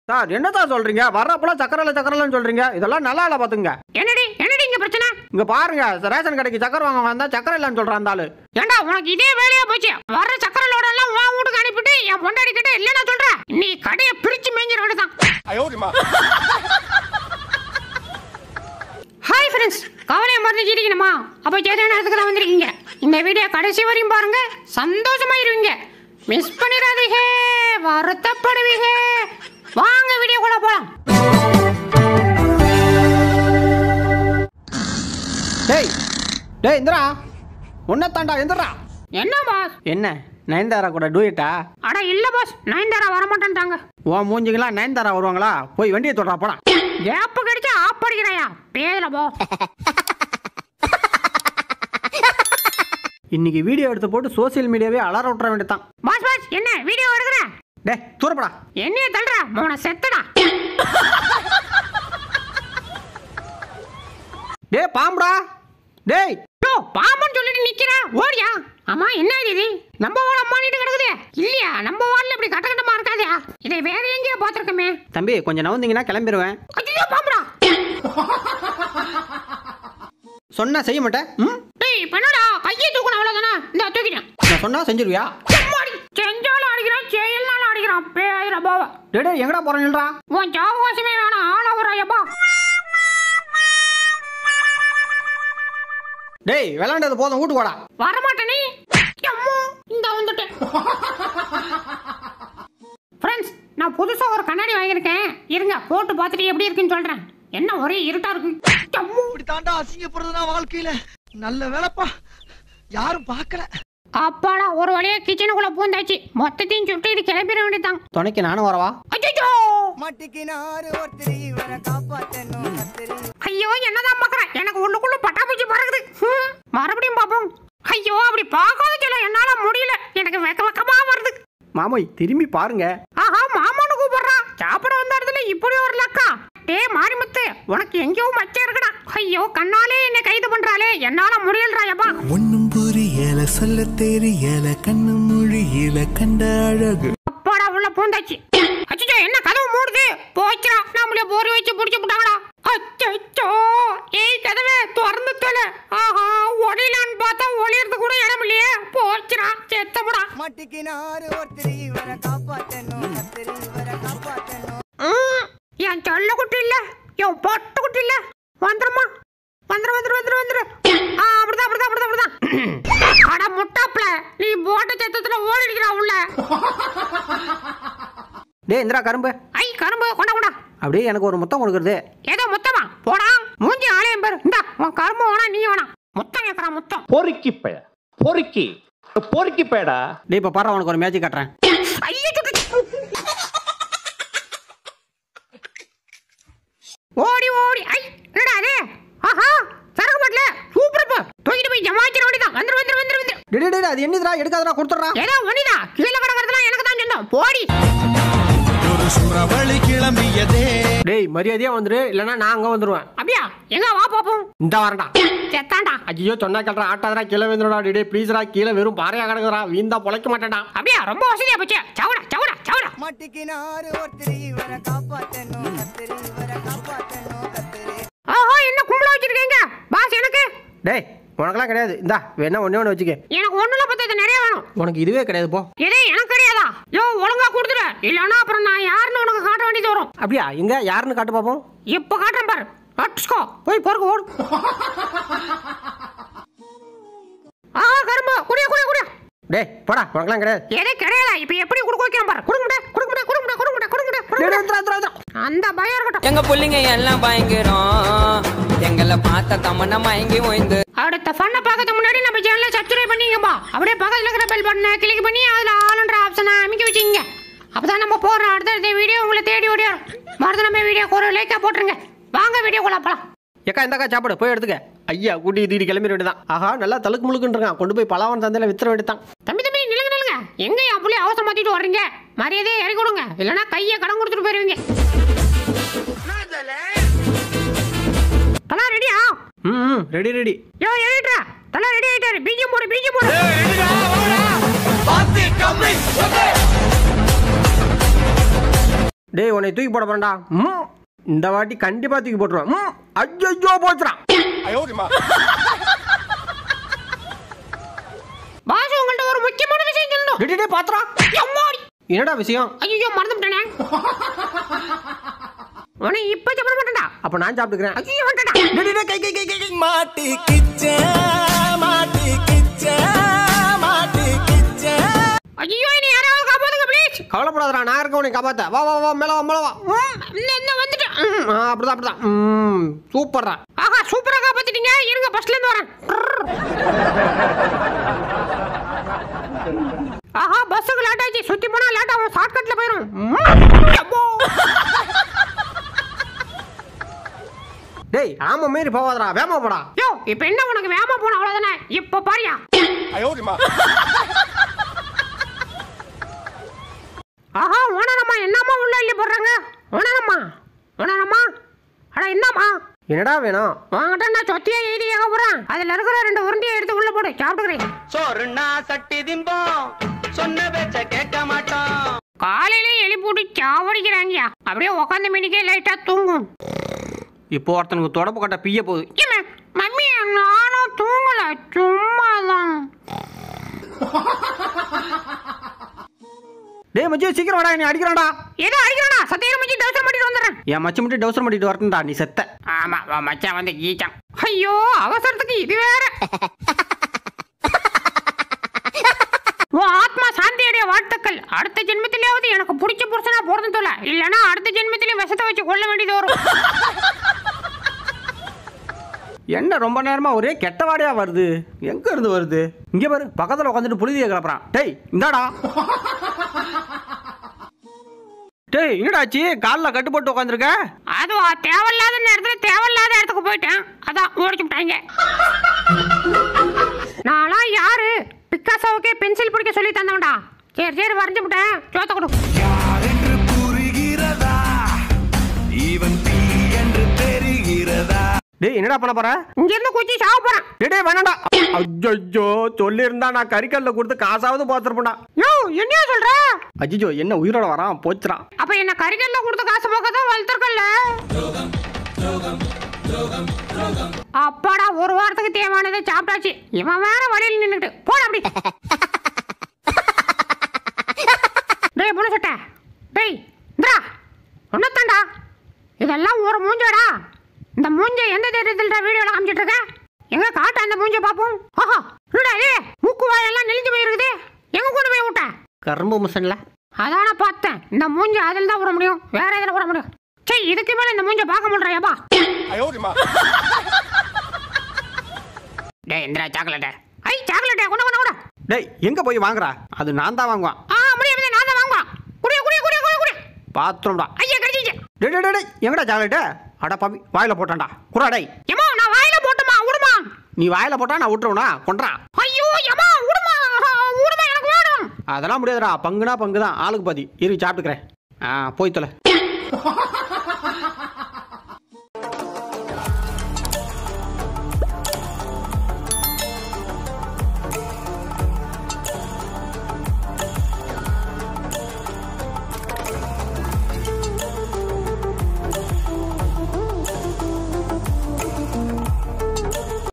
Sir என்னதான் சொல்றீங்க? வர்றப்பலாம் சக்கரல சொல்றீங்க. இதெல்லாம் நல்லா இல்ல பாத்துங்க. என்னடி இங்க பிரச்சனை? இங்க பாருங்க, ரேஷன் கடைக்கு சக்கரை வாங்க வந்தா சக்கரை இல்லன்னு சொல்றான் அந்த ஆளு. ஏண்டா உனக்கு இதே வேலையா போச்சு? வர்ற சக்கரை லோட எல்லாம் உன் வீட்டுக்கு அனுப்பிட்டு என் பொண்டாடி கிட்ட இல்லன்னா சொல்ற. நீ கடையை பிரிச்சு மேஞ்சிர வேண்டியதான். ஹாய் ஃப்ரெண்ட்ஸ், கவலையை மறந்து இருக்கணுமா? அப்ப சரியான இடத்துக்கு தான் வந்திருக்கீங்க. இந்த வீடியோ கடைசி வரையும் பாருங்க, சந்தோஷமா இருவீங்க. மிஸ் பண்ணிடாதீங்க, வருத்தப்படுவீங்க. வாங்க வீடியோக்குள்ள போலாம். டேய் டேய் இந்திரா, உன்ன தாண்டா எந்திரா. என்ன பாஸ்? என்ன நயன்தாரா கூட டூயட்டா? அட இல்ல பாஸ், நயன்தாரா வர மாட்டேன்ட்டாங்க. ஓ மூஞ்சிங்களா நயன்தாரா வருவாங்களா? போய் வண்டியை தொடரா போடா. கேப் கிடைச்சா ஆப் அடிக்கறாயா? பேயல போ. இன்னைக்கு வீடியோ எடுத்து போட்டு சோசியல் மீடியாவே அலற விட்டுற வேண்டியதான். பாஸ் பாஸ் என்ன வீடியோ எடுக்கற? டேய் தூரப்படா. என்னைய தள்ளுற மோன செத்தடா. டேய் பாம்புடா. டேய் யோ பாம்பன்னு சொல்லிட்டு நிக்கிற, ஓடியா? ஆமா என்ன இது? நம்ம வாள மாட்டிட்டு கிடக்குதே. இல்லையா நம்ம வாளல இப்படி கட்டமா இருக்காதே. இதை வேற எங்கேயோ பாத்துர்க்கமே. தம்பி கொஞ்சம் நவுந்தீங்கன்னா கிளம்பிடுவேன். ஐயோ பாம்புடா. சொன்னா செய்ய மாட்டேன். டேய் பண்ணடா, கையை தூக்கணும் அவ்வளவுதானே. இந்த தூக்கிட்டேன். நான் சொன்னா செஞ்சிருவியா? செஞ்சாலும் அடிக்கிறான், செயல்னாலும் அடிக்கிறான். பேயிர பாவ. டேய் டேய் எங்கடா போறேன்டா? உன் ஜாவகாசமே வேணாம், ஆள வராயப்பா. டேய் விளையாண்டது போதும், வீட்டு போடா. வரமாட்ட நீ. அம்மா இந்த வந்துட்டேன். ஃப்ரெண்ட்ஸ், நான் புதுசா ஒரு கண்ணாடி வாங்கியிருக்கேன். இருங்க போட்டு பார்த்துட்டு எப்படி இருக்குன்னு சொல்றேன். என்ன ஒரே இருட்டா இருக்கு. இப்படி தாண்டா அசிங்கப்படுறதுனா வாழ்க்கையில. நல்ல வேலைப்பா, யாரும் பார்க்கல. அப்பாடா ஒரு வழியா கிச்சனுக்குள்ள பூந்தாச்சு. மொத்தத்தையும் சுட்டு இது கிளம்பிட வேண்டியதான். துணைக்கு நானும் வரவா? அச்சோ மாட்டிக்கினாரு ஒருத்தர் இவரை காப்பாத்தணும் கத்திரி. ஐயோ என்னதான் பாக்குறேன், எனக்கு உள்ளுக்குள்ள பட்டாப்பூச்சி பறக்குது. மறுபடியும் பாப்போம். ஐயோ அப்படி பார்க்காத சொல்ல என்னால முடியல, எனக்கு வெக்கமா வருது. மாமோய் திரும்பி பாருங்க. ஆஹா மாமான்னு கூப்பிடுறான். சாப்பிட வந்த இடத்துல இப்படி ஒரு லக்கா. டே மாரிமுத்து, உனக்கு எங்கேயோ மச்சம் இருக்குடா. ஐயோ கண்ணாலே என்ன கைது பண்றாளே, என்னால முடியலறாயப்பா. ஒண்ணும் புரியல, சொல்ல தெரியல, கண்ணு மொழியில கண்ட அழகு. அப்பாடா உள்ள பூந்தாச்சு. அச்சோ என்ன கதவு மூடுது? போச்சா நம்மளே போரி வச்சு புடிச்சு போட்டாங்கடா. அச்சோ ஏய் கதவே திறந்து தல. ஆஹா ஒளிலான்னு பார்த்தா ஒளியறது கூட இடம் இல்லையே. போச்சுடா செத்தமுடா. மாட்டிக்கினாரு ஒருத்தர் இவரை காப்பாத்தணும் கத்திரி இவரை காப்பாத்தணும். என் சொல்ல குட்டி இல்ல, என் பொட்டு குட்டி இல்ல. வந்துருமா வந்துரு. அப்படிதான். அட முட்டாப்ல, நீ போட்ட சத்தத்துல ஓடிடுறா உள்ள. டேய் இந்திரா கரும்பு. ஐ கரும்பு கொண்டா. அப்படியே எனக்கு ஒரு முத்தம் கொடுக்கறது. ஏதோ முத்தமா? போடா மூஞ்சி ஆலயம் பேரு. இந்தா உன் கரும்பு வேணா நீ வேணா. முத்தம் கேட்கறா முத்தம். பொறுக்கி பேடா. டேய் இப்ப பாரு, உனக்கு ஒரு மேஜிக் காட்டுறேன். ஐயோ ஓடி ஐ என்னடா அது? ஆஹா சரக்கு பாட்டில சூப்பர் பா. தூக்கிட்டு போய் ஜமாச்சிர ஓடிதான். வந்துரு. டேய் அது என்னதுடா? எடுக்காதடா, கொடுத்துறா. ஏதோ ஒண்ணுடா, கீழ கடக்கறதெல்லாம் எனக்கு தான் சொன்னோம். போடி. ஒரு சுறவழி கிளம்பியதே. டேய் மரியாதையா வந்துரு, இல்லனா நான் அங்க வந்துருவேன். அப்படியா? எங்க வா பாப்போம். இந்த வரடா. செத்தாண்டா. ஐயோ சொன்னா கேள்றா, ஆட்டாதடா, கீழே விழுந்துடா. டேய் ப்ளீஸ்டா, கீழே வெறும் பாறையா கிடக்குறா. வீந்தா பொழைக்க மாட்டேன்டா. அப்படியா? ரொம்ப வசதியா போச்சு. சவுடா. மாட்டிக்கினாரு ஒருத்தர் இவரை காப்பாத்தணும் கத்திரி இவரை காப்பாத்தணும் கத்திரி. ஆஹா என்ன கும்பலா வச்சிருக்கீங்க? பாஸ் எனக்கு. டேய் உனக்கெல்லாம் கிடையாது. இந்தா வேணா ஒண்ணே வச்சுக்க. எனக்கு ஒண்ணுல பத்தது நிறைய வேணும். உனக்கு இதுவே கிடையாது போ. இதே எனக்கு கிடையாதா? யோ ஒழுங்கா கொடுத்துரு, இல்லனா அப்புறம் நான் யாருன்னு உனக்கு காட்ட வேண்டியது வரும். அப்படியா? எங்க யாருன்னு காட்டு பாப்போம். இப்ப காட்டுறேன் பாரு. அட்ஸ்கோ போய் பொறுக்கு ஓடு. ஆஹா கரும்பு குடியா. டேய் போடா, உனக்கெல்லாம் கிடையாது. எதே கிடையாதா? இப்ப எப்படி குடுக்க வைக்கிறேன் பாரு. குடுங்கடா. அந்த பயம் இருக்கட்டும். எங்க புள்ளிங்க எல்லாம் பயங்கரம், எங்களை பார்த்த தமன்னா மயங்கி ஓய்ந்து. அடுத்த ஃபன்னை பார்க்கறதுக்கு முன்னாடி நம்ம சேனலை சப்ஸ்கிரைப் பண்ணிங்கப்பா. அப்படியே பக்கத்துல இருக்கிற பெல் பட்டனை கிளிக் பண்ணி அதுல ஆல்ன்ற ஆப்ஷனை அமைக்க வச்சுங்க. அப்பதான் நம்ம போடுற அடுத்த வீடியோ உங்களை தேடி ஓடி வரும். மறந்து நம்ம வீடியோ ஒரு லைக்கா போட்டுருங்க. வாங்க வீடியோக்குள்ள போலாம். ஏக்கா இந்தாக்கா சாப்பாடு போய் எடுத்துக்க. ஐயா கூட்டி தீடி கிளம்பிட வேண்டியதான். ஆஹா நல்லா தலுக்கு முழுக்குன்னு இருக்கான். கொண்டு போய் பலாவன் சந்தையில வித்துற வேண்டியதான். தம்பி நிலுங்க. எங்க என் புள்ளி அவசரம் மாத்திட்டு வர்றீங்க? மரியாதையை இறக்கி கொடுங்க, இல்லைன்னா கையை கடன் கொடுத்துட்டு போயிருவீங்க. தலா ரெடியா? Ready. Yo editor, Thala ready ஆயிட்டாரு. பீஜம் போடு. பாத்து கம்மி. டேய் உன்னை தூக்கி போட போறேன்டா. இந்த வாட்டி கண்டிப்பா தூக்கி போட்டுருவேன். ஐயோ போச்சுறான். பாஸ் உங்கள்ட்ட ஒரு முக்கியமான விஷயம் சொல்லணும். டேய் பாத்துறா. என்னடா விஷயம்? ஐயோ மறந்துட்டேனே. உன்னை இப்ப சாப்பிட மாட்டேன்டா. அப்ப நான் சாப்பிட்டுக்கிறேன். ஐயோ வேண்டடா. டேய் கை மாட்டிக்கிச்சே ஐயோ நீ யாராவது காப்பாத்துங்க ப்ளீஸ். கவலைப்படாதடா, நான் இருக்க உன்னை காப்பாத்த. வா வா வா மேல வா மேல வா. என்ன வந்துட்டேன். அப்படிதான். சூப்பர்டா. ஆஹா சூப்பரா காப்பாத்திட்டீங்க. இருங்க பஸ்ல இருந்து வரேன். ஆஹா பஸ்ஸுக்கு லேட் ஆச்சு. சுத்தி போனா லேட் ஆகும். ஷார்ட்கட்ல போயிரும். டேய் ஆமா மாரி போவாதடா, வேமா போடா. யோ இப்போ என்ன உனக்கு வேமா போன அவ்வளவுதானே. இப்போ பாரியா. ஆஹா ஓனரம்மா என்னம்மா உள்ள இல்ல போடுறாங்க. ஓனரம்மா அட என்னம்மா என்னடா வேணும்? வாங்கடா நான் சொத்தியா எழுதி கேட்க போறேன். அதுல இருக்கிற 2 உருண்டையை எடுத்து உள்ள போடு, சாப்பிட்டுக்கிறேன். சோறுனா சட்டி திம்போம், சொன்ன பேச்ச கேட்க மாட்டோம். காலையில எழுப்பிட்டு சாவடிக்கிறாங்கயா. அப்படியே உட்காந்து மணிக்கே லைட்டா தூங்கும். இப்போ ஒருத்தனுக்கு தொடப்பு கட்ட பிய போகுது. மம்மி நானும் தூங்கல, சும்மாதான். டேய் மச்சி சீக்கிரம் வாடா, நீ அடிக்கறடா. ஏதோ அடிக்கறடா. சத்தியமா மச்சி டவுசர் மாட்டிட்டு வந்துறேன். என் மச்சி மட்டும் டவுசர் மாட்டிட்டு வரட்டா, நீ செத்த. ஆமா மச்சான் வந்து கீச்சான். ஐயோ அவசரத்துக்கு இது வேற. ஓ ஆத்மா சாந்தியடைய வாழ்த்துக்கள். அடுத்த ஜென்மத்திலேயாவது எனக்கு பிடிச்ச புருஷனா பிறந்து தொலை. இல்லனா அடுத்த ஜென்மத்திலேயும் விஷத்தை வச்சு கொள்ள வேண்டியது வரும். என்ன ரொம்ப நேரமா ஒரே கெட்ட வாடையா வருது? எங்க இருந்து வருது? இங்க பாரு, பக்கத்துல உட்காந்துட்டு புழுதியை கிளப்புறான். டேய் இந்தாடா. டேய் என்னடாச்சு, காலில் கட்டு போட்டு உட்காந்துருக்க? அதுவா தேவையில்லாத நேரத்துல தேவையில்லாத இடத்துக்கு போயிட்டேன். அதான் ஓடிச்சு விட்டாங்க. நானா யாரு? பிக்காசோவுக்கே பென்சில் பிடிக்க சொல்லி தந்தவன்டா. சரி வரைஞ்சு விட்டேன். சோத்த கொடு. யாரென்று புரிகிறதா, இவன் தீ என்று தெரிகிறதா. டேய் என்னடா பண்ண போற? இங்க இருந்து குச்சி சாவ போறேன். டேய் வேணாம்டா. ஐயோ சொல்லி இருந்தா நான் கறிக்கல்ல கொடுத்து காசாவது பாத்துருப்பேன்டா. யோ என்னையா சொல்ற? அஜிஜோ என்ன உயிரோட வரான் போச்சுறான். அப்ப என்ன கறிக்கல்ல கொடுத்து காசு போக்கதான் வளர்த்துருக்கல்ல. அப்பாடா ஒரு வாரத்துக்கு தேவையானதை சாப்பிட்டாச்சு. இவன் வேற வழியில் நின்னுட்டு போட அப்படி. டேய் புன சட்டை. டேய் இந்தா ஒன்னத்தாண்டா. இதெல்லாம் ஒரு மூஞ்சடா. இந்த மூஞ்ச எந்த தைரியத்துல வீடியோல காமிச்சிட்டு இருக்க? எங்க காட்ட அந்த மூஞ்ச பாப்போம். ஆஹா என்னடா இது? மூக்கு வாயெல்லாம் நெளிஞ்சு போயிருக்குது. எங்க கொண்டு போய் விட்ட? கரும்பு மிஷன்ல. அதான பார்த்தேன். இந்த மூஞ்ச அதில் தான் விட முடியும், வேற எதில் விட முடியும்? சரி இதுக்கு மேல இந்த மூஞ்ச பார்க்க முடியாப்பா. டேய் இந்திரா சாக்லேட். ஐ சாக்லேட் கொண்டு கொண்டு கொண்டு. டேய் எங்க போய் வாங்குறா? அது நான் தான் வாங்குவான். முடியாது நான் தான் வாங்குவேன். குடிய குடிய குடிய குடிய குடிய. பாத்ரூம்டா. ஐயா கடிச்சிச்சு. டேய் எங்கடா சாக்லேட்? அட பாவி வாயில போட்டான்டா. குறா டேய். ஏமா நான் வாயில போட்டுமா விடுமா? நீ வாயில போட்டா நான் விட்டுருவனா? கொன்றா. ஐயோ ஏமா விடுமா விடுமா எனக்கு வேணும். அதெல்லாம் முடியாதுடா, பங்குனா பங்கு தான், ஆளுக்கு பாதி. இரு சாப்பிட்டுக்கிறேன். போய் தொலை.